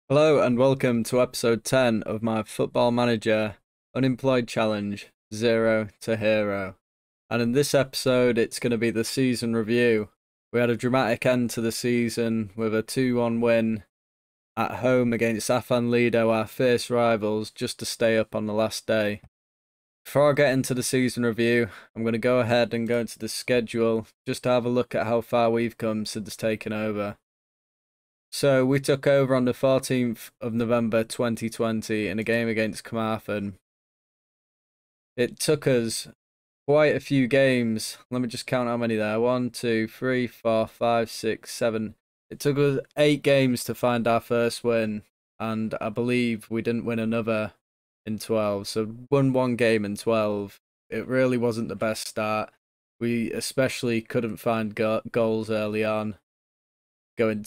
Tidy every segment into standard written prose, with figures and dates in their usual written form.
Hello and welcome to episode 10 of my Football Manager Unemployed Challenge 0 to Hero. And in this episode, it's going to be the season review. We had a dramatic end to the season with a 2-1 win at home against Afan Lido, our fierce rivals, just to stay up on the last day. Before I get into the season review, I'm going to go ahead and go into the schedule just to have a look at how far we've come since taking over. So we took over on the 14th of November 2020 in a game against Carmarthen. It took us quite a few games. Let me just count how many there. 1, 2, 3, 4, 5, 6, 7. It took us 8 games to find our first win, and I believe we didn't win another in 12. So won one game in 12. It really wasn't the best start. We especially couldn't find goals early on. Going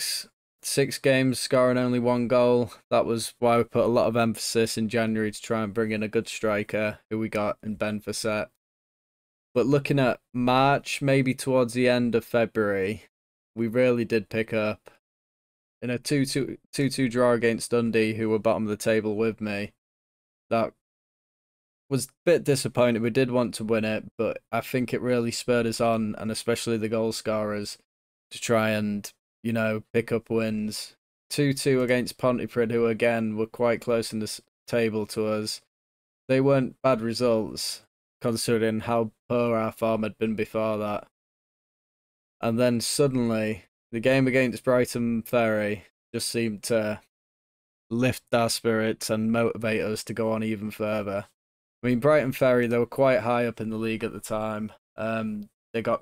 six games, scoring only one goal. That was why we put a lot of emphasis in January to try and bring in a good striker, who we got in Ben Facet. But looking at March, maybe towards the end of February, we really did pick up. In a 2-2 draw against Dundee, who were bottom of the table with me, that was a bit disappointing. We did want to win it, but I think it really spurred us on, and especially the goal scorers, to try and pick up wins. 2-2 against Pontypridd, who again were quite close in the table to us. They weren't bad results, considering how poor our form had been before that. And then suddenly, the game against Brighton Ferry just seemed to lift our spirits and motivate us to go on even further. I mean, Brighton Ferry, they were quite high up in the league at the time. They got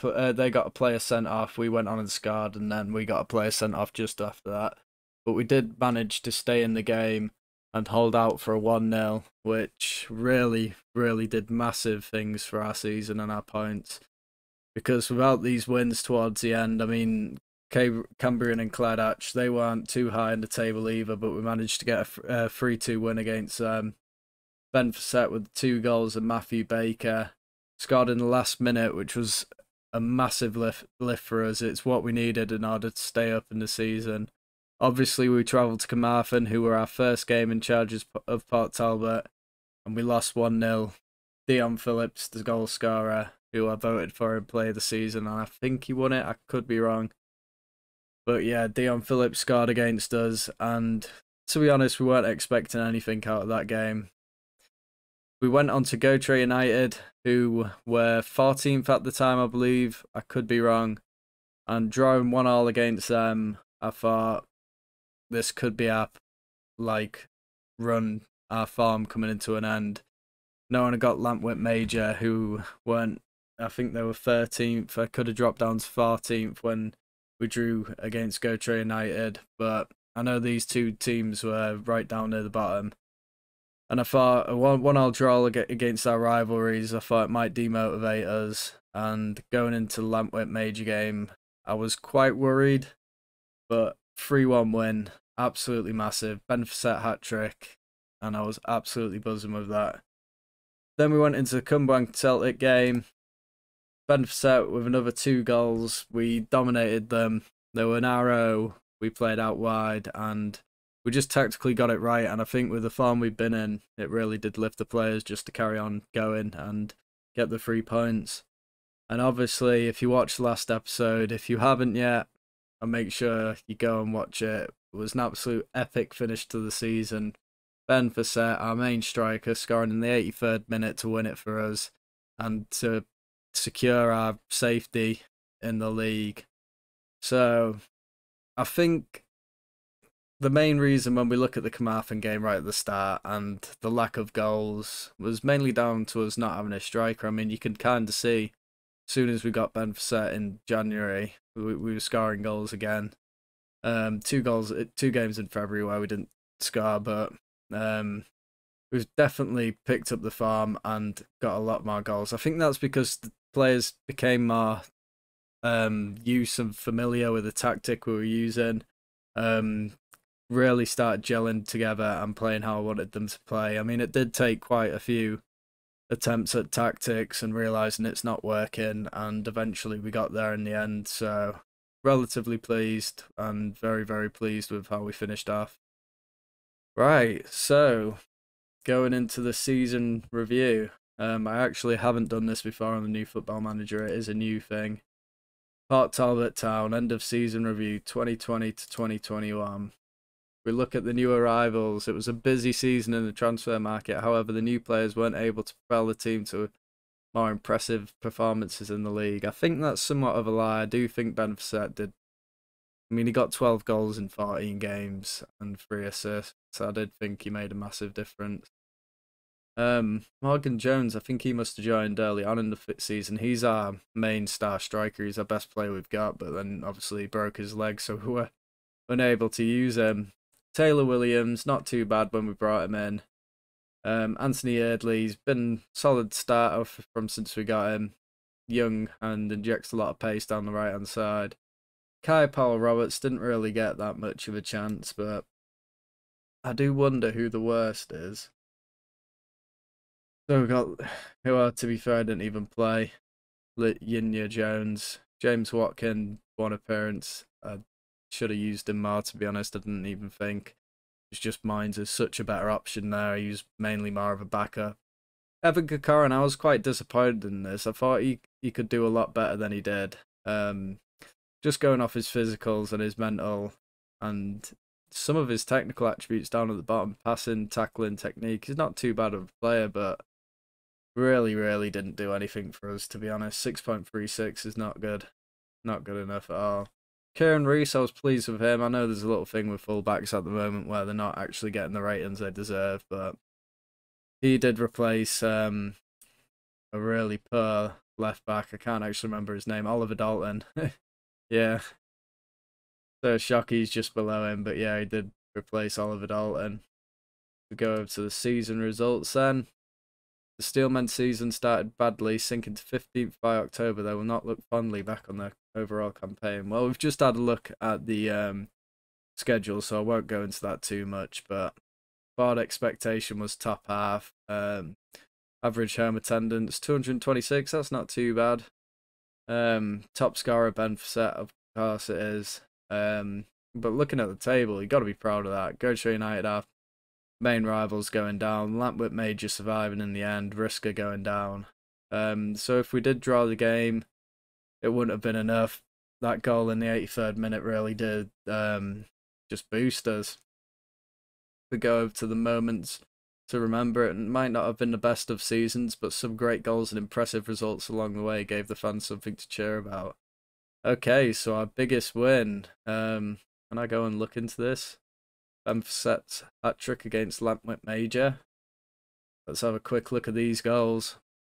a player sent off. We went on and scored, and then we got a player sent off just after that. But we did manage to stay in the game and hold out for a 1-0, which really, really did massive things for our season and our points. Because without these wins towards the end, I mean, Cambrian and Cladach, they weren't too high in the table either, but we managed to get a 3-2 win against Ben Facet with 2 goals and Matthew Baker scored in the last minute, which was a massive lift for us. It's what we needed in order to stay up in the season. Obviously, we travelled to Carmarthen, who were our first game in charge of Port Talbot, and we lost 1-0. Dion Phillips, the goal scorer, who I voted for in play of the season, and I think he won it. I could be wrong. But yeah, Dion Phillips scored against us, and to be honest, we weren't expecting anything out of that game. We went on to Gotre United, who were 14th at the time, I believe. I could be wrong. And drawing 1-1 against them, I thought this could be our our farm coming into an end. No one had got Lampwick Major, who weren't. I think they were 13th. I could have dropped down to 14th when we drew against Gotre United, but I know these two teams were right down near the bottom. And I thought a 1-1 draw against our rivalries, I thought it might demotivate us. And going into the Lampwick Major game, I was quite worried. But 3-1 win, absolutely massive. Ben Facet hat-trick, and I was absolutely buzzing with that. Then we went into the Cumberland Celtic game. Ben Facet with another 2 goals. We dominated them. They were narrow. We played out wide, and we just tactically got it right. And I think with the form we've been in, it really did lift the players just to carry on going and get the 3 points. And obviously, if you watched the last episode, if you haven't yet, I'll make sure you go and watch it. It was an absolute epic finish to the season. Ben Facet, our main striker, scoring in the 83rd minute to win it for us and to secure our safety in the league. So I think the main reason when we look at the Carmarthen game right at the start and the lack of goals was mainly down to us not having a striker. I mean, you can kind of see as soon as we got Ben Facet in January, we were scoring goals again. 2 games in February where we didn't score, but we've definitely picked up the form and got a lot more goals. I think that's because the players became more used and familiar with the tactic we were using. Really started gelling together and playing how I wanted them to play. I mean, it did take quite a few attempts at tactics and realising it's not working, and eventually we got there in the end. So relatively pleased and very, very pleased with how we finished off. Right, so going into the season review. I actually haven't done this before on the new Football Manager. It is a new thing. Port Talbot Town, end of season review 2020 to 2021. We look at the new arrivals. It was a busy season in the transfer market. However, the new players weren't able to propel the team to more impressive performances in the league. I think that's somewhat of a lie. I do think Ben Fossett did. I mean, he got 12 goals in 14 games and 3 assists. So I did think he made a massive difference. Morgan Jones, I think he must have joined early on in the season. He's our main star striker. He's our best player we've got, but then obviously he broke his leg, so we were unable to use him. Taylor Williams, not too bad when we brought him in. Anthony Eardley's been solid starter from since we got him. Young and injects a lot of pace down the right hand side. Kai Powell Roberts didn't really get that much of a chance, but I do wonder who the worst is. So we got, who are, to be fair, didn't even play. Yinya Jones, James Watkin, one appearance. I should have used him more, to be honest. I didn't even think. It's just Mines is such a better option there. He was mainly more of a backup. Evan Kokorin, I was quite disappointed in this. I thought he could do a lot better than he did. Just going off his physicals and his mental and some of his technical attributes down at the bottom, passing, tackling, technique. He's not too bad of a player, but really didn't do anything for us, to be honest. 6.36 is not good. Not good enough at all. Kieran Rees, I was pleased with him. I know there's a little thing with fullbacks at the moment where they're not actually getting the ratings they deserve, but he did replace a really poor left back. I can't actually remember his name. Oliver Dalton. Yeah. So Shockey's just below him, but yeah, he did replace Oliver Dalton. We go over to the season results then. The Steelmen season started badly, sinking to 15th by October. They will not look fondly back on their overall campaign. Well, we've just had a look at the schedule, so I won't go into that too much, but board expectation was top half. Average home attendance, 226, that's not too bad. Top scorer, Ben Fossett, of course it is. But looking at the table, you got to be proud of that. Gocho United are main rivals going down. Lantwit Major surviving in the end. Risker going down. So if we did draw the game, it wouldn't have been enough. That goal in the 83rd minute really did just boost us. We go over to the moments to remember. It might not have been the best of seasons, but some great goals and impressive results along the way gave the fans something to cheer about. Okay, so our biggest win. Can I go and look into this? Ben Fossett's hat-trick against Lantwit Major. Let's have a quick look at these goals.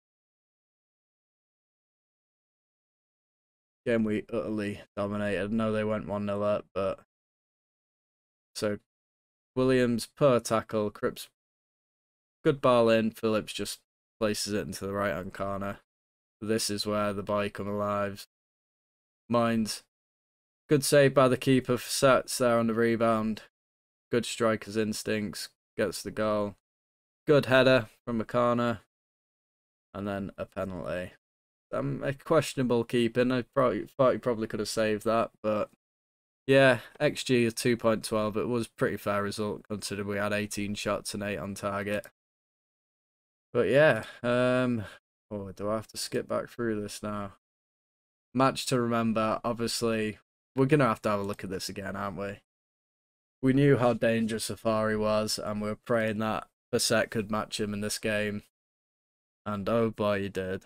Game we utterly dominated. No, they went 1-0 up, but... So, Williams, poor tackle. Cripps, good ball in. Phillips just places it into the right-hand corner. This is where the boy come alive. Mines. Good save by the keeper. Fossett's there on the rebound. Good striker's instincts. Gets the goal. Good header from a corner. And then a penalty. A questionable keeping. I thought he probably could have saved that. But yeah, XG is 2.12. It was a pretty fair result considering we had 18 shots and 8 on target. But yeah. Oh, do I have to skip back through this now? Match to remember. Obviously, we're going to have a look at this again, aren't we? We knew how dangerous Safari was, and we were praying that Fossett could match him in this game. And oh boy, he did.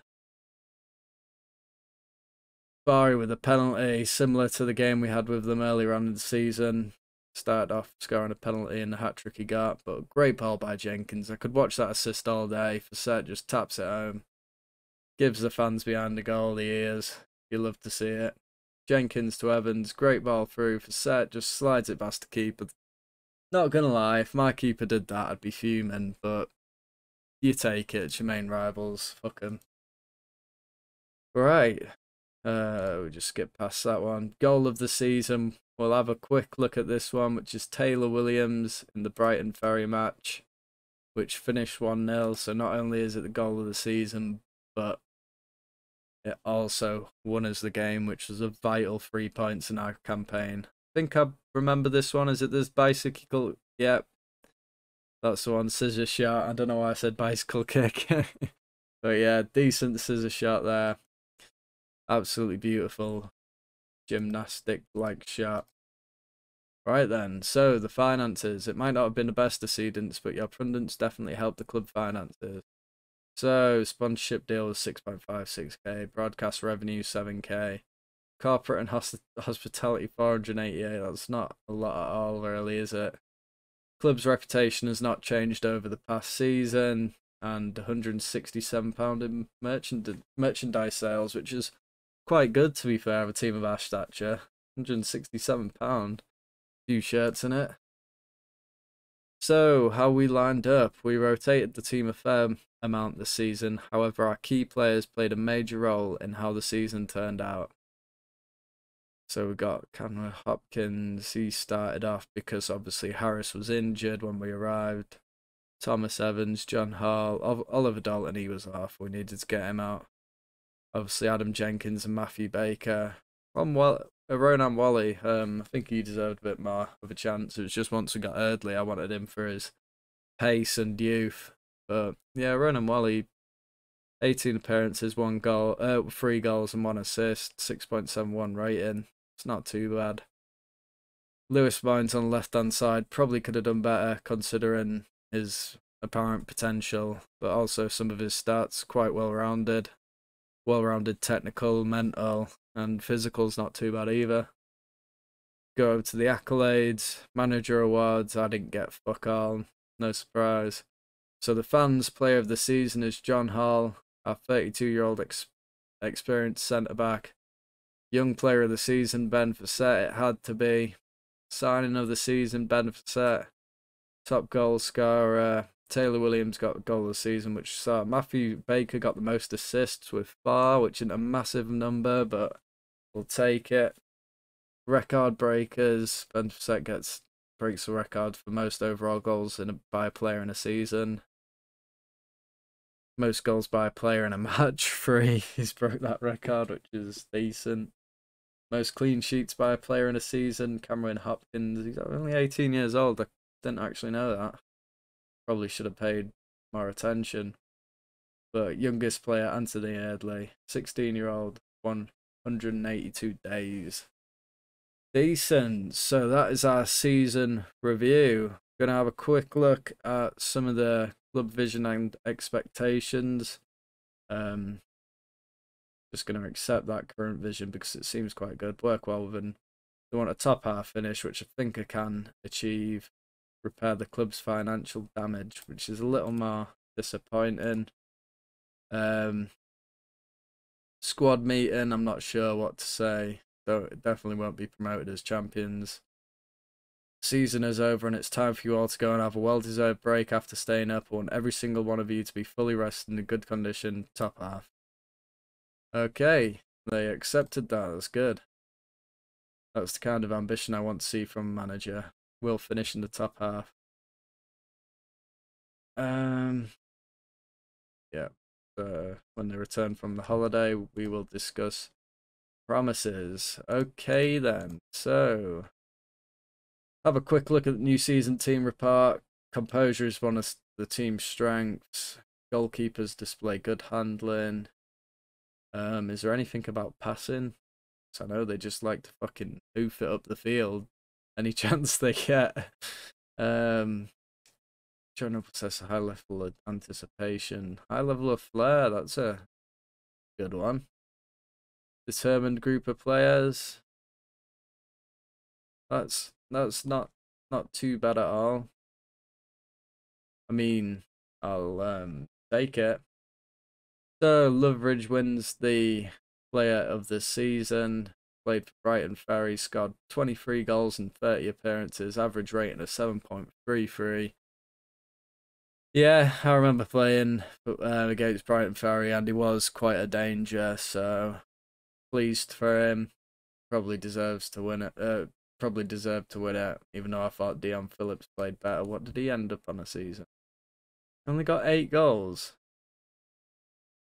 Safari with a penalty, similar to the game we had with them earlier on in the season. Started off scoring a penalty in the hat-trick he got, but great ball by Jenkins. I could watch that assist all day. Fossett just taps it home. Gives the fans behind the goal the ears. You love to see it. Jenkins to Evans, great ball through. Fossett just slides it past the keeper. Not gonna lie, if my keeper did that, I'd be fuming, but you take it, it's your main rivals, fuck 'em. Right, we just skip past that one. Goal of the season, we'll have a quick look at this one, which is Taylor Williams in the Brighton Ferry match, which finished 1-0, so not only is it the goal of the season, but it also won us the game, which was a vital 3 points in our campaign. I think I remember this one. Is it this bicycle? Yep, that's the one. Scissor shot. I don't know why I said bicycle kick. But yeah, decent scissor shot there. Absolutely beautiful gymnastic-like shot. Right then, so the finances. It might not have been the best decedents, but your pundits definitely helped the club finances. So, sponsorship deal was 6.56k, broadcast revenue 7k, corporate and hospitality 488. That's not a lot at all, really, is it? Club's reputation has not changed over the past season, and £167 in merchandise sales, which is quite good, to be fair, of a team of our stature. £167, few shirts in it. So, how we lined up. We rotated the team a fair amount this season. However, our key players played a major role in how the season turned out. So we got Cameron Hopkins. He started off because obviously Harris was injured when we arrived. Thomas Evans, John Hall, Oliver Dalton, he was off. We needed to get him out. Obviously Adam Jenkins and Matthew Baker. Ronan Wally, I think he deserved a bit more of a chance. It was just once we got Eardley, I wanted him for his pace and youth. But yeah, Ronan Wally, 18 appearances, 1 goal, 3 goals and 1 assist, 6.71 rating. It's not too bad. Lewis Vines on the left-hand side probably could have done better considering his apparent potential, but also some of his stats quite well-rounded. Well-rounded technical, mental, and physical's not too bad either. Go over to the accolades, manager awards. I didn't get fuck all, no surprise. So the fans' player of the season is John Hall, our 32-year-old experienced centre-back. Young player of the season, Ben Fassett, it had to be. Signing of the season, Ben Fassett. Top goal scorer, Taylor Williams got goal of the season, which saw Matthew Baker got the most assists with 4, which isn't a massive number, but we'll take it. Record breakers, Ben Fassett breaks the record for most overall goals by a player in a season. Most goals by a player in a match, 3. He's broke that record, which is decent. Most clean sheets by a player in a season, Cameron Hopkins. He's only 18 years old. I didn't actually know that. Probably should have paid more attention. But youngest player, Anthony Eardley, 16-year-old, 182 days. Decent. So that is our season review. Going to have a quick look at some of the club vision and expectations. Just going to accept that current vision because it seems quite good. Work well within. They want a top half finish, which I think I can achieve. Repair the club's financial damage, which is a little more disappointing. Squad meeting, I'm not sure what to say. Though it definitely won't be promoted as champions. Season is over and it's time for you all to go and have a well-deserved break after staying up. I want every single one of you to be fully rested and in good condition. Top half. Okay, they accepted that. That's good. That's the kind of ambition I want to see from a manager. We'll finish in the top half. Yeah. When they return from the holiday, we will discuss promises. Okay then. So, have a quick look at the new season team report. Composure is one of the team's strengths. Goalkeepers display good handling. Is there anything about passing? I know they just like to fucking hoof it up the field any chance they get. Trying to possess a high level of anticipation. High level of flair, that's a good one. Determined group of players. That's not too bad at all. I mean, I'll take it. So Loveridge wins the player of the season. Played for Brighton Ferry, scored 23 goals in 30 appearances, average rating of 7.33. Yeah, I remember playing against Brighton Ferry, and he was quite a danger, so pleased for him. Probably deserves to win it. Probably deserved to win it, even though I thought Dion Phillips played better. What did he end up on a season? Only got 8 goals.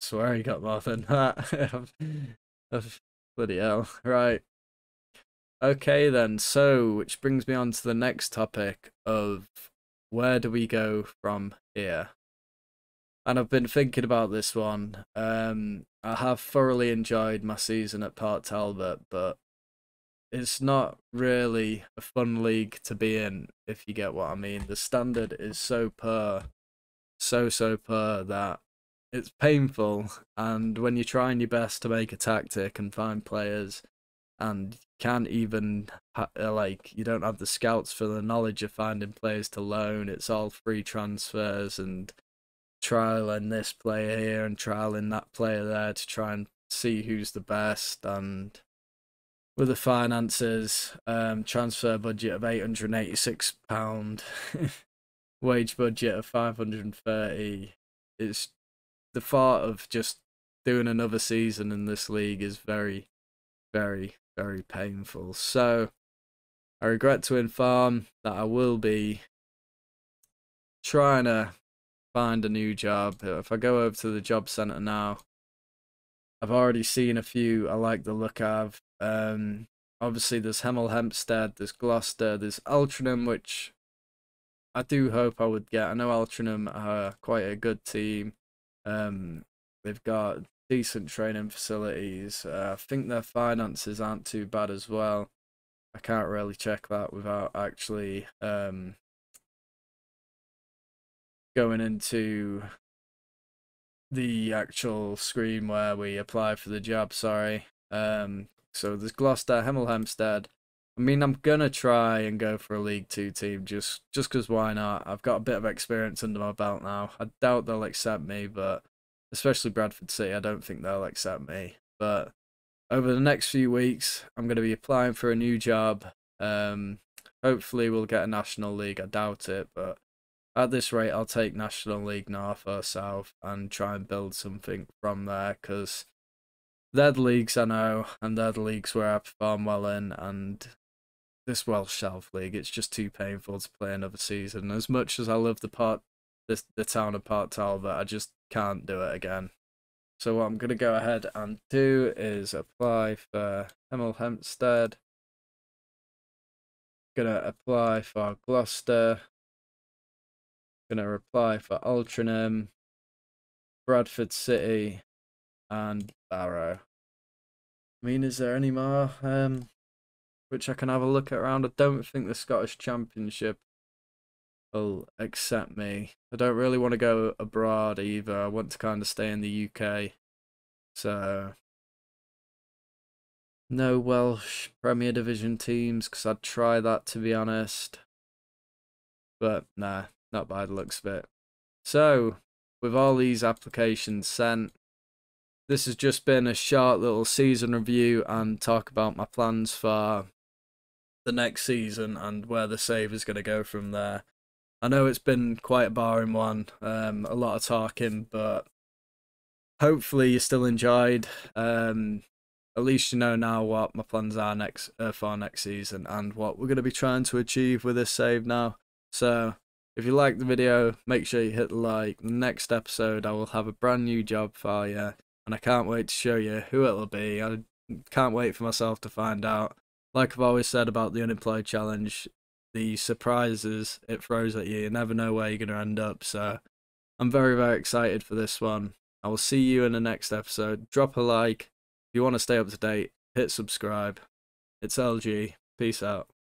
Swear he got more than that. Bloody hell. Right. Okay then, so which brings me on to the next topic of where do we go from here? And I've been thinking about this one. I have thoroughly enjoyed my season at Port Talbot, but it's not really a fun league to be in, if you get what I mean. The standard is so poor, so poor that it's painful. And when you're trying your best to make a tactic and find players, and can't even like, you don't have the scouts for the knowledge of finding players to loan. It's all free transfers and trialing this player here and trialing that player there to try and see who's the best. And with the finances, transfer budget of £886, wage budget of 530, it's the thought of just doing another season in this league is very, very, very painful. So I regret to inform that I will be trying to find a new job. If I go over to the job centre now, I've already seen a few I like the look of. Obviously there's Hemel Hempstead, there's Gloucester, there's Altrincham, which I do hope I would get. I know Altrincham are quite a good team. They've got decent training facilities. I think their finances aren't too bad as well. I can't really check that without actually going into the actual screen where we apply for the job, sorry. So there's Gloucester, Hemel Hempstead. I mean, I'm gonna try and go for a League Two team just because why not? I've got a bit of experience under my belt now. I doubt they'll accept me, but especially Bradford City, I don't think they'll accept me. But over the next few weeks, I'm gonna be applying for a new job. Hopefully we'll get a National League. I doubt it, but at this rate, I'll take National League North or South and try and build something from there, because they're the leagues I know, and they're the leagues where I perform well in, and this Welsh South League, it's just too painful to play another season. As much as I love the town of Port Talbot, I just can't do it again. So what I'm going to go ahead and do is apply for Hemel Hempstead. Going to apply for Gloucester. Going to apply for Altrincham, Bradford City, and Barrow. I mean, is there any more which I can have a look at around? I don't think the Scottish Championship will accept me. I don't really want to go abroad either. I want to kind of stay in the UK. So no Welsh Premier Division teams, because I'd try that, to be honest. But nah, not by the looks of it. So with all these applications sent, this has just been a short little season review and talk about my plans for the next season and where the save is going to go from there. I know it's been quite a boring one, a lot of talking, but hopefully you still enjoyed. At least you know now what my plans are for next season and what we're going to be trying to achieve with this save now. So if you liked the video, make sure you hit the like. Next episode I will have a brand new job for you, and I can't wait to show you who it'll be. I can't wait for myself to find out. Like I've always said about the unemployed challenge, the surprises it throws at you never know where you're going to end up. So I'm very, very excited for this one. I will see you in the next episode. Drop a like. If you want to stay up to date, hit subscribe. It's elGee. Peace out.